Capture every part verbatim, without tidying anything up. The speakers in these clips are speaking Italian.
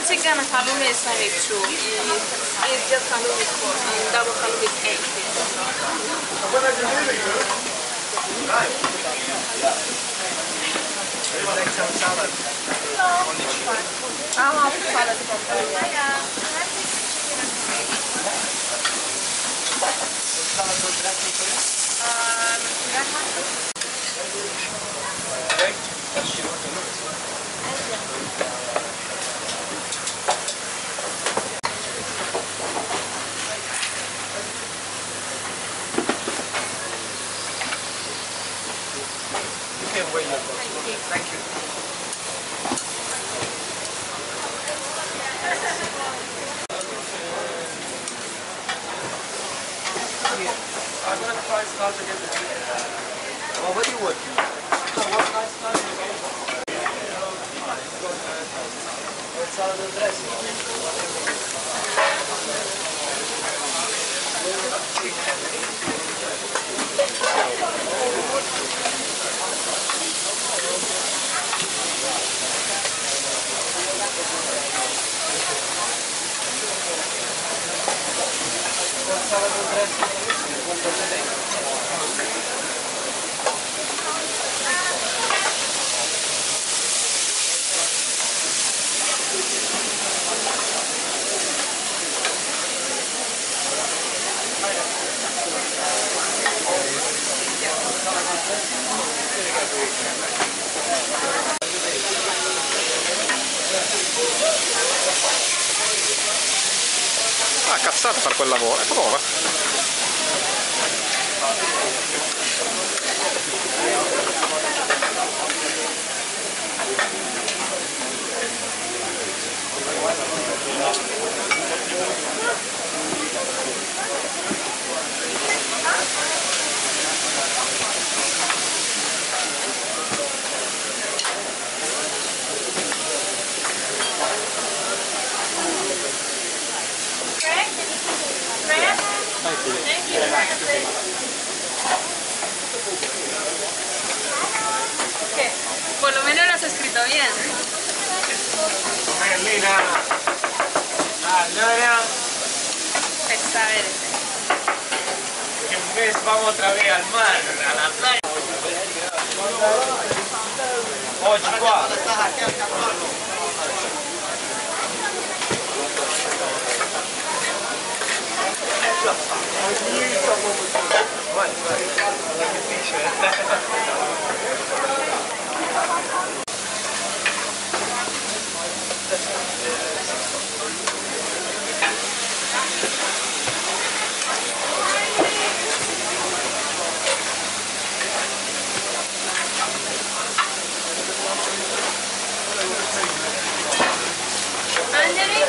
cigana halloumi sameeyso iyo jab halloumi ko double halloumi cake. Let's have a salad. I'll have a salad from Salad with dressing, please. Um, Okay. You can wait your thoughts. Thank you. I'm going to try start again. Well, what do you want? What kind of start? Salad and dressing. Salad and dressing. Ah, cazzata fare quel lavoro, e prova. ¿Qué? Por lo menos lo has escrito bien. Merlina. Allora, Está bien. que un mes vamos otra vez al mar, a la playa. Oggi qua. Vai, vai, alla che dice. Angeli?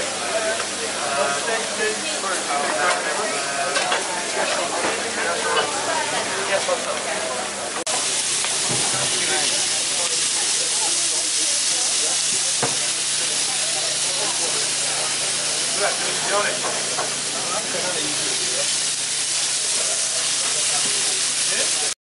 La televisione.